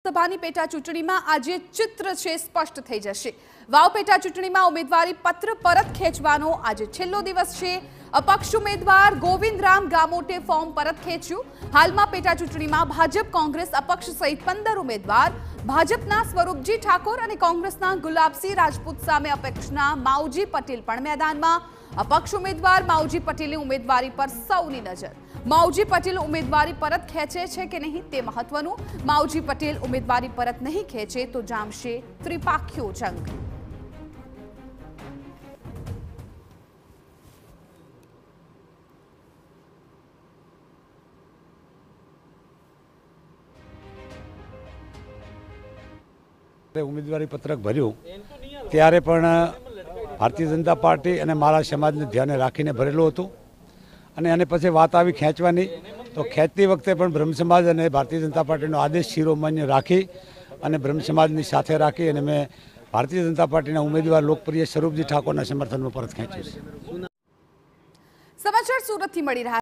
લોકસભાની પેટા ચૂંટણીમાં આજે ચિત્ર છે સ્પષ્ટ થઈ જશે। વાવ પેટા ચૂંટણીમાં ઉમેદવારી પત્ર પરત ખેંચવાનો આજે છેલ્લો દિવસ છે। અપક્ષ ઉમેદવાર ગોવિંદરામ ગામોટે ફોર્મ પરત ખેંચ્યું। હાલમાં પેટા ચૂંટણીમાં ભાજપ, કોંગ્રેસ, અપક્ષ સહિત 15 ઉમેદવાર, ભાજપના સ્વરૂપજી ઠાકોર અને કોંગ્રેસના ગુલાબસિંહ રાજપૂત સામે અપક્ષના માવજી પટેલ પણ મેદાનમાં। અપક્ષ ઉમેદવાર માવજી પટેલની ઉમેદવારી પર સૌની નજર। માવજી પટેલ ઉમેદવારી પરત ખેંચે છે કે નહીં તે મહત્વનું। માવજી પટેલ ઉમેદવારી પરત નહીં ખેંચે તો જામશે ત્રિપાખીયો જંગ। ઉમેદવારી પત્રક ભર્યું ત્યારે પણ ભારતીય જનતા પાર્ટી અને મારા સમાજને ધ્યાને રાખીને ભરેલું હતું અને એને પછી વાત આવી ખેંચવાની તો ખેંચતી વખતે પણ બ્રહ્મ સમાજ અને ભારતીય જનતા પાર્ટીનો આદેશ શિરોમાન્ય રાખી અને બ્રહ્મ સમાજની સાથે રાખી અને મેં ભારતીય જનતા પાર્ટીના ઉમેદવાર લોકપ્રિય સ્વરૂપજી ઠાકોરના સમર્થનમાં પરત ખેંચ્યું છે। સમાચાર સુરતથી મળી રહ્યા